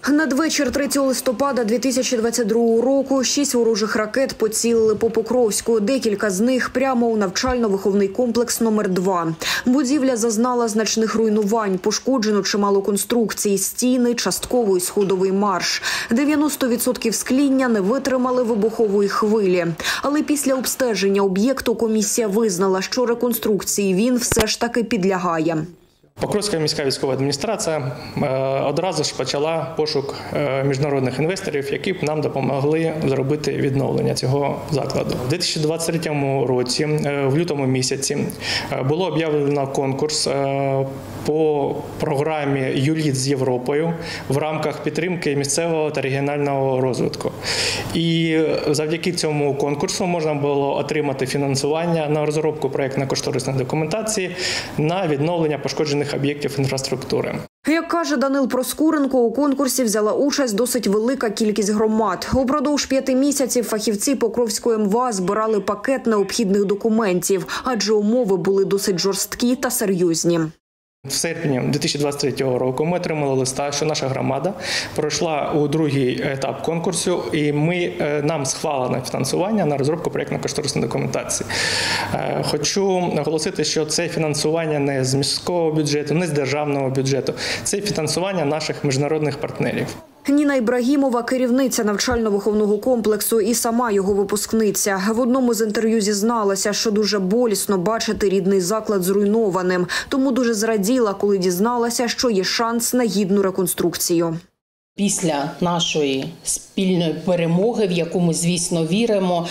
Надвечір 3 листопада 2022 року 6 ворожих ракет поцілили по Покровську. Декілька з них прямо у навчально-виховний комплекс номер 2. Будівля зазнала значних руйнувань, пошкоджено чимало конструкцій, стіни, частковий сходовий марш. 90% скління не витримали вибухової хвилі. Але після обстеження об'єкту комісія визнала, що реконструкції він все ж таки підлягає. Покровська міська військова адміністрація одразу ж почала пошук міжнародних інвесторів, які б нам допомогли зробити відновлення цього закладу. У 2023 році, в лютому місяці, було об'явлено конкурс по програмі «ЮЛІТ з Європою» в рамках підтримки місцевого та регіонального розвитку. І завдяки цьому конкурсу можна було отримати фінансування на розробку проєктно-кошторисної документації на відновлення пошкоджених об'єктів інфраструктури. Як каже Данил Проскуренко, у конкурсі взяла участь досить велика кількість громад. Упродовж 5 місяців фахівці Покровської МВА збирали пакет необхідних документів, адже умови були досить жорсткі та серйозні. В серпні 2023 року ми отримали листа, що наша громада пройшла у другий етап конкурсу, і нам схвалено фінансування на розробку проєктно-кошторисної документації. Хочу оголосити, що це фінансування не з міського бюджету, не з державного бюджету, це фінансування наших міжнародних партнерів. Ніна Ібрагімова – керівниця навчально-виховного комплексу і сама його випускниця. В одному з інтерв'ю зізналася, що дуже болісно бачити рідний заклад зруйнованим. Тому дуже зраділа, коли дізналася, що є шанс на гідну реконструкцію. Після нашої спільної перемоги, в яку ми, звісно, віримо,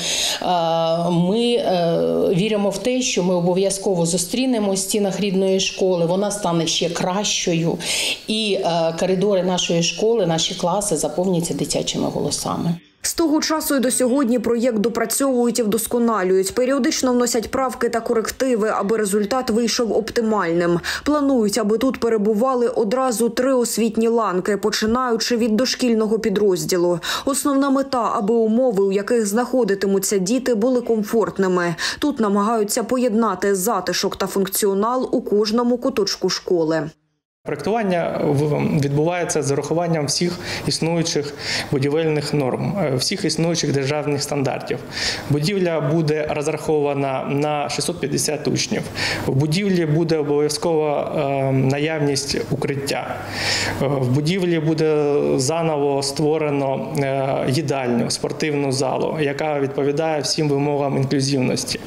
ми віримо в те, що ми обов'язково зустрінемо в стінах рідної школи, вона стане ще кращою, і коридори нашої школи, наші класи заповняться дитячими голосами. З того часу і до сьогодні проєкт допрацьовують і вдосконалюють. Періодично вносять правки та корективи, аби результат вийшов оптимальним. Планують, аби тут перебували одразу 3 освітні ланки, починаючи від дошкільного підрозділу. Основна мета, аби умови, у яких знаходитимуться діти, були комфортними. Тут намагаються поєднати затишок та функціонал у кожному куточку школи. Проєктування відбувається з урахуванням всіх існуючих будівельних норм, всіх існуючих державних стандартів. Будівля буде розрахована на 650 учнів. В будівлі буде обов'язкова наявність укриття. В будівлі буде заново створено їдальню, спортивну залу, яка відповідає всім вимогам інклюзивності.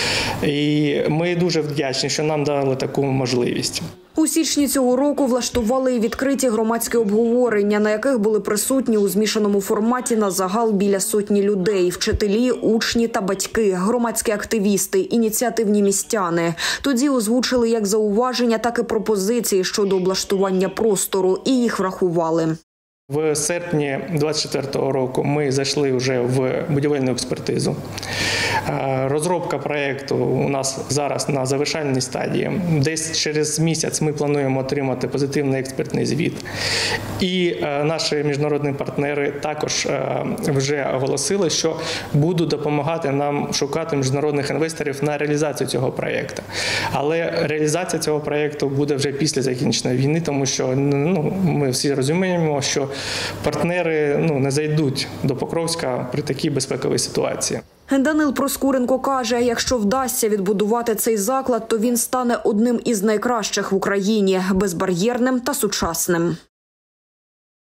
І ми дуже вдячні, що нам дали таку можливість. У січні цього року влаштували і відкриті громадські обговорення, на яких були присутні у змішаному форматі на загал біля сотні людей – вчителі, учні та батьки, громадські активісти, ініціативні містяни. Тоді озвучили як зауваження, так і пропозиції щодо облаштування простору, і їх врахували. В серпні 2024 року ми зайшли вже в будівельну експертизу. Розробка проєкту у нас зараз на завершальній стадії. Десь через місяць ми плануємо отримати позитивний експертний звіт. І наші міжнародні партнери також вже оголосили, що будуть допомагати нам шукати міжнародних інвесторів на реалізацію цього проєкту. Але реалізація цього проєкту буде вже після закінчення війни, тому що ми всі розуміємо, що партнери не зайдуть до Покровська при такій безпековій ситуації. Данил Проскуренко каже, якщо вдасться відбудувати цей заклад, то він стане одним із найкращих в Україні – безбар'єрним та сучасним.